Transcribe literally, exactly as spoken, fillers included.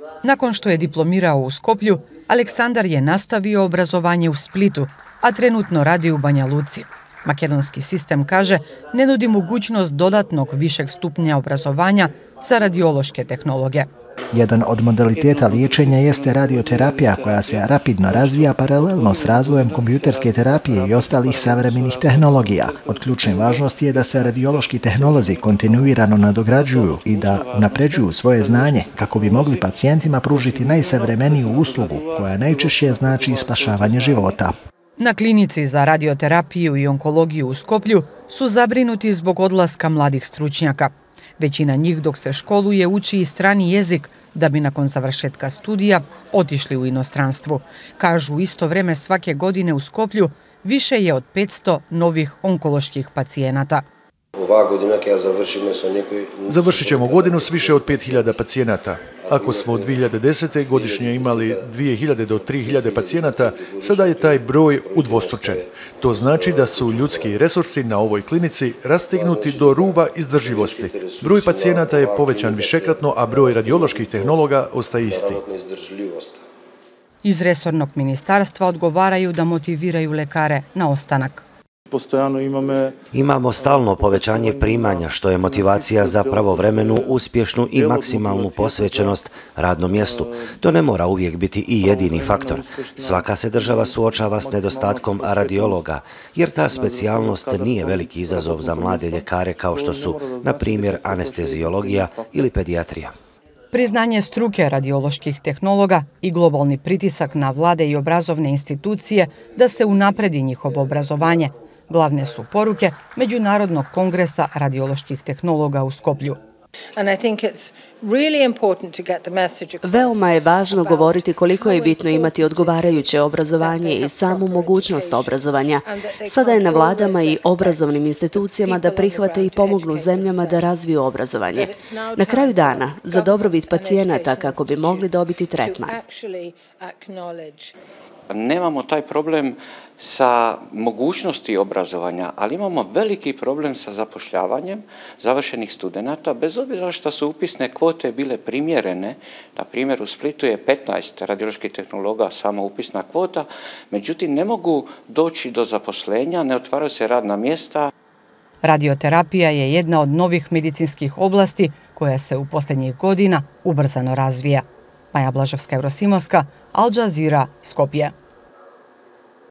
Nakon što je diplomirao u Skoplju, Aleksandar je nastavio obrazovanje u Splitu, a trenutno radi u Banja Luci. Makedonski sistem, kaže, ne nudi mogućnost dodatnog višeg stupnja obrazovanja za radiološke tehnologe. Jedan od modaliteta liječenja jeste radioterapija koja se rapidno razvija paralelno s razvojem kompjuterske terapije i ostalih savremenih tehnologija. Od ključne važnosti je da se radiološki tehnolozi kontinuirano nadograđuju i da unapređuju svoje znanje kako bi mogli pacijentima pružiti najsavremeniju uslugu koja najčešće znači spašavanje života. Na klinici za radioterapiju i onkologiju u Skoplju su zabrinuti zbog odlaska mladih stručnjaka. Većina njih dok se školuje uči i strani jezik da bi nakon završetka studija otišli u inostranstvu. Kažu, isto vrijeme svake godine u Skoplju više je od petsto novih onkoloških pacijenata. Završit ćemo godinu s više od pet hiljada pacijenata. Ako smo od dvije hiljade desete. godišnje imali dvije hiljade do tri hiljade pacijenata, sada je taj broj udvostručen. To znači da su ljudski resursi na ovoj klinici rastegnuti do ruba izdrživosti. Broj pacijenata je povećan višekratno, a broj radioloških tehnologa ostaje isti. Iz resornog ministarstva odgovaraju da motiviraju lekare na ostanak. Imamo stalno povećanje primanja, što je motivacija za pravovremenu, uspješnu i maksimalnu posvećenost radnom mjestu. To ne mora uvijek biti i jedini faktor. Svaka se država suočava s nedostatkom radiologa, jer ta specijalnost nije veliki izazov za mlade ljekare kao što su, na primjer, anesteziologija ili pedijatrija. Priznanje struke radioloških tehnologa i globalni pritisak na vlade i obrazovne institucije da se unapredi njihovo obrazovanje glavne su poruke Međunarodnog kongresa radioloških tehnologa u Skoplju. Veoma je važno govoriti koliko je bitno imati odgovarajuće obrazovanje i samu mogućnost obrazovanja. Sada je na vladama i obrazovnim institucijama da prihvate i pomognu zemljama da razviju obrazovanje. Na kraju dana, za dobrobit pacijenata kako bi mogli dobiti tretman. Nemamo taj problem sa mogućnosti obrazovanja, ali imamo veliki problem sa zapošljavanjem završenih studenata, bez obzira što su upisne kvote bile primjerene. Na primjer, u Splitu je petnaest radioloških tehnologa samo upisna kvota, međutim ne mogu doći do zaposlenja, ne otvaraju se radna mjesta. Radioterapija je jedna od novih medicinskih oblasti koja se u posljednjih godina ubrzano razvija. Maja Blaževska, Eurosimovska, Al Jazeera, Skopje.